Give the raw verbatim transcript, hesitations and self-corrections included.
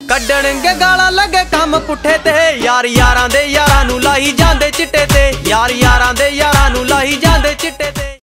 ਕੱਢਣਗੇ ਗਾਲਾਂ ਲੱਗੇ ਕੰਮ ਪੁੱਠੇ ਤੇ यार यारां दे यारां नू लाही जांदे चिट्टे ते यार यारां दे यारां नू लाही जांदे चिट्टे ते।